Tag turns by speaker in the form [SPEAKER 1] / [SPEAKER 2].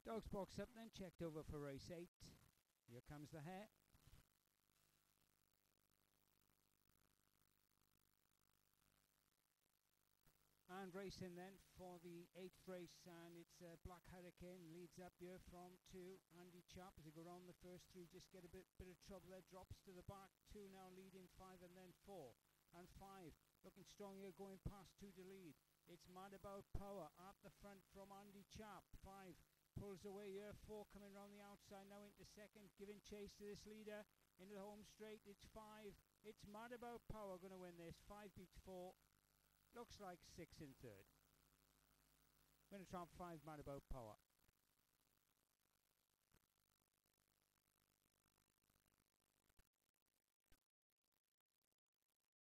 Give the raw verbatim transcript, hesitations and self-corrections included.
[SPEAKER 1] Dogs box up then, checked over for race eight. Here comes the hare. And racing then for the eighth race, and it's uh, Black Hurricane leads up here from two. Andy Chap as they go round the first three, just get a bit bit of trouble there, drops to the back. Two now leading five, and then four and five looking strong here, going past two to lead. It's Mad About Power at the front from Andy Chap. Five pulls away here, four coming round the outside now into second, giving chase to this leader into the home straight. It's five. It's Mad About Power going to win this. Five beats four. Looks like six in third. Going to trump five, Mad About Power.